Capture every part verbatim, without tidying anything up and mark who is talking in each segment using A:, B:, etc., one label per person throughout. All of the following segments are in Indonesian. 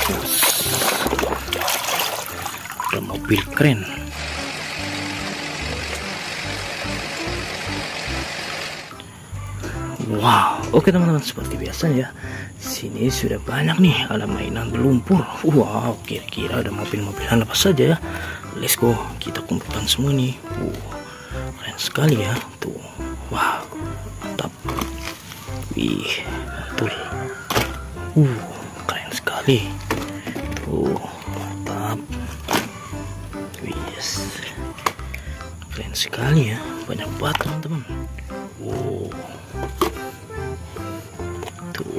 A: Ada mobil keren. Wow, oke teman-teman, seperti biasanya sini sudah banyak nih, ada mainan berlumpur. Wow, kira-kira ada mobil-mobilan apa saja ya. Let's go, kita kumpulkan semua nih. Wow, keren sekali ya. Tuh, wow, mantap. Wih, betul. Uh, keren sekali. Tuh, mantap. Yes, keren sekali ya, banyak banget teman-teman. Wow, tuh,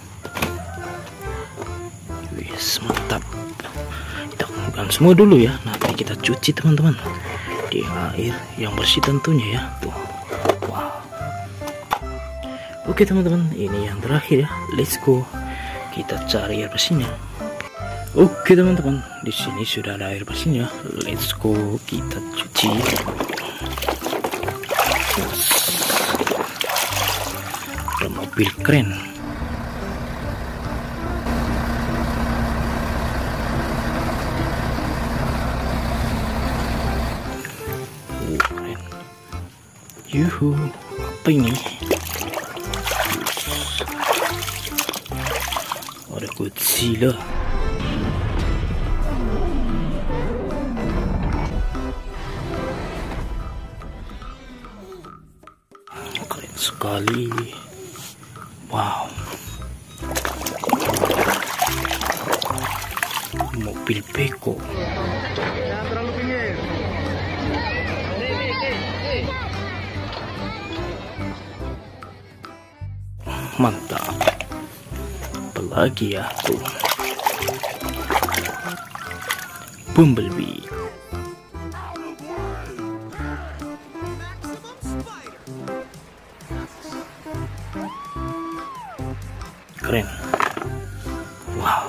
A: yes, mantap. Kita kumpulkan semua dulu ya, nanti kita cuci teman-teman di air yang bersih tentunya ya. Tuh, wow. Oke teman-teman, ini yang terakhir ya. Let's go, kita cari air bersihnya. Oke teman-teman, di sini sudah ada air bersihnya. Let's go, kita cuci. Ada mobil keren. Oh, keren. Yuhu, apa ini? Ada Godzilla. Sekali. Wow, mobil beko. Mantap. Apalagi ya tuh, Bumblebee. Keren. Wow,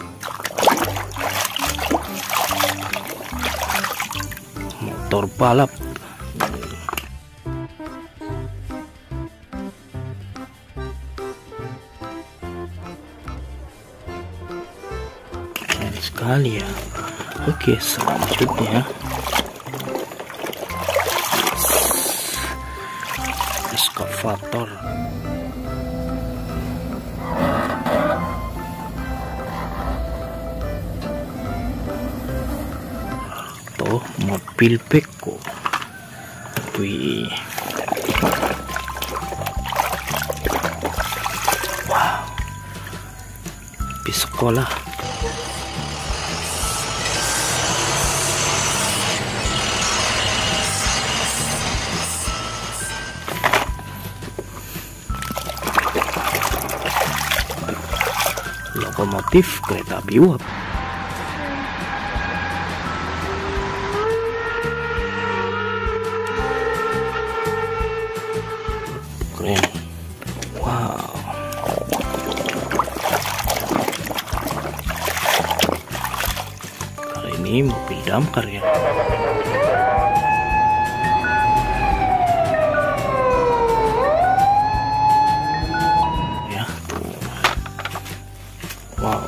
A: motor balap. Keren sekali ya. Oke, selanjutnya eskavator. Atau mobil beko. Wih, wow, bis sekolah. Lokomotif kereta api uap. Keren. Wow, kali ini mobil damkar ya. Ya tuh, wow,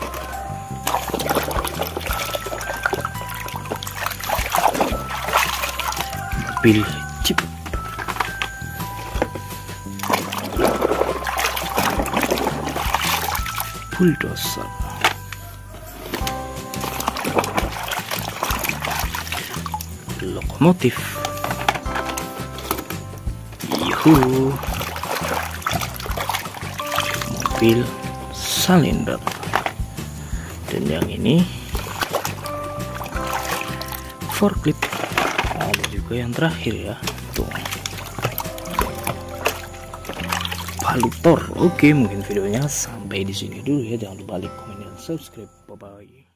A: mobil jeep. Bulldozer. Lokomotif. Yuhu. Mobil silinder. Dan yang ini forklift. Ada juga yang terakhir ya. Tuh, palutor. Oke, mungkin videonya sampai di sini dulu ya. Jangan lupa like, komen, dan subscribe. Bye bye.